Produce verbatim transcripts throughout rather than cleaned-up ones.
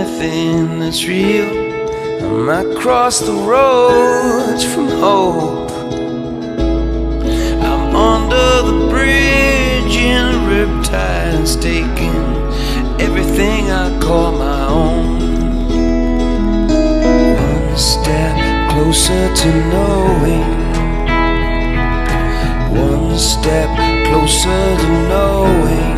anything that's real. I might cross the roads from hope. I'm under the bridge in a riptide, staking everything I call my own. One step closer to knowing, one step closer to knowing.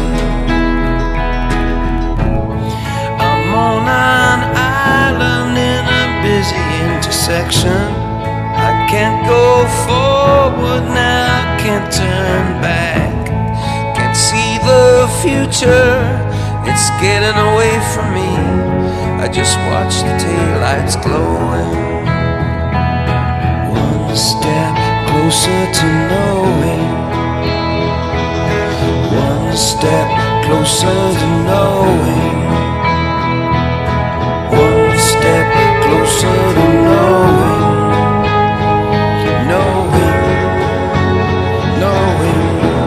I'm on an island in a busy intersection. I can't go forward now, can't turn back. Can't see the future, it's getting away from me. I just watch the taillights glowing. One step closer to knowing, one step closer to knowing, one step closer to knowing, knowing, knowing.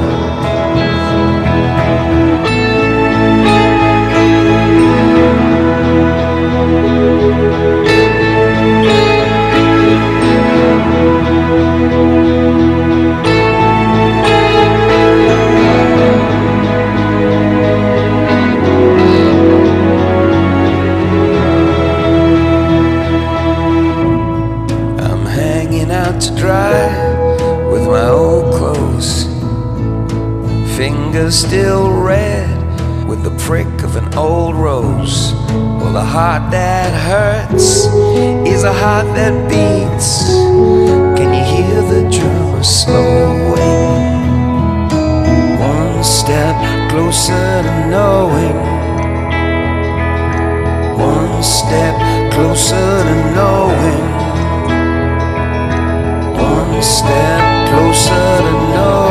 To dry with my old clothes, fingers still red with the prick of an old rose. Well, a heart that hurts is a heart that beats. Can you hear the drummer slowing? One step closer to knowing, one step closer to knowing, one step closer to knowing.